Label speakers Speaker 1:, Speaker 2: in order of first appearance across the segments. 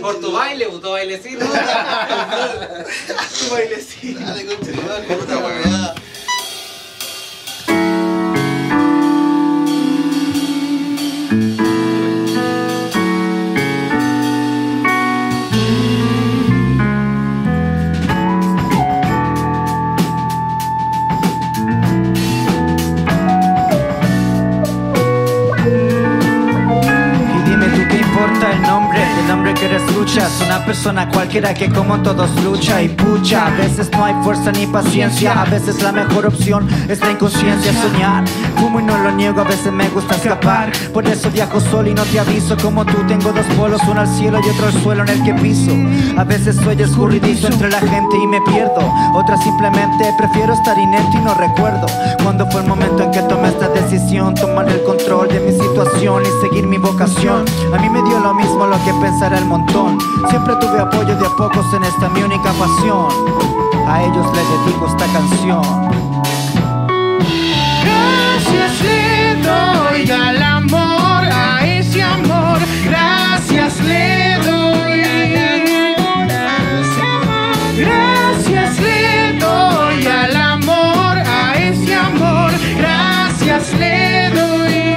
Speaker 1: Por tu baile, tu bailecito.
Speaker 2: Tu bailecito.
Speaker 3: Dale, concha, puta hueveada.
Speaker 4: El nombre que eres luchas, una persona cualquiera que como todos lucha y pucha. A veces no hay fuerza ni paciencia, a veces la mejor opción es la inconsciencia, soñar. Fumo y no lo niego, a veces me gusta escapar. Por eso viajo solo y no te aviso. Como tú tengo dos polos, uno al cielo y otro al suelo en el que piso. A veces soy escurridizo entre la gente y me pierdo. Otras simplemente prefiero estar inerte y no recuerdo cuándo fue el momento en que tomé esta decisión. Tomar el control de mi situación y seguir mi vocación. A mí me dio lo mismo lo que pensara el montón. Siempre tuve apoyo de a pocos en esta mi única pasión. A ellos les dedico esta canción.
Speaker 2: Gracias le doy al amor, a ese amor. Gracias le doy. Gracias le doy al amor, a ese amor. Gracias le doy.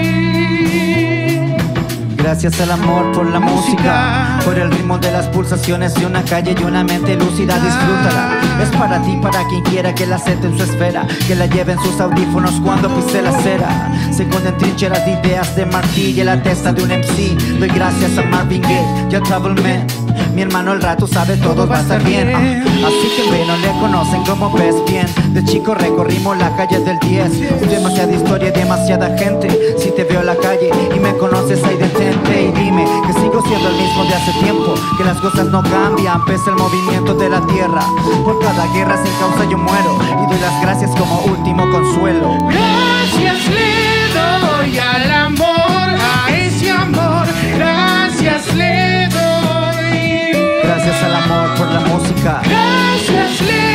Speaker 4: Gracias al amor por la música, por el ritmo de las pulsaciones de una calle y una mente lúcida. Disfrútala, es para ti, para quien quiera que la acepte en su esfera, que la lleve en sus audífonos cuando pise la acera. Se esconden trincheras de ideas de martillo y la testa de un MC. Doy gracias a Marvin Gaye y a Travelman. Mi hermano el rato sabe todo va a estar bien. Así que ve, no le conocen como ves bien. De chico recorrimos la calle del 10. Demasiada historia y demasiada gente. Si te veo en la calle y me conoces ahí detente. Y dime que sigo siendo el mismo de hace tiempo, que las cosas no cambian pese al movimiento de la tierra. Por cada guerra sin causa yo muero y doy las gracias como último consuelo.
Speaker 2: Gracias le doy al amor, a ese amor. Gracias le doy.
Speaker 4: Gracias al amor por la música.
Speaker 2: Gracias le